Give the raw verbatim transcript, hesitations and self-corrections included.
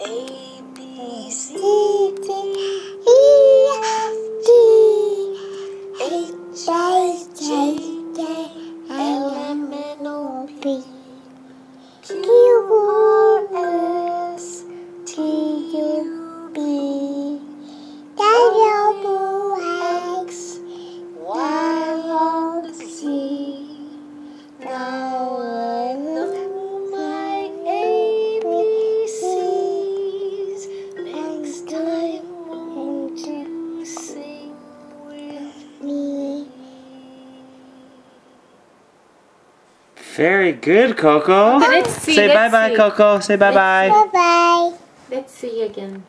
A, B, C, D, E, F, G, H, I, J, J, L, M, N, O, P, Q, R, S, T, U, B, W, W, X, Y, and Z. Now I know my A B Cs. Next time, won't you sing with me? Very good, Coco. Okay, let's see, Say let's bye-bye, see. Coco. Say bye-bye. Bye-bye. Let's see again.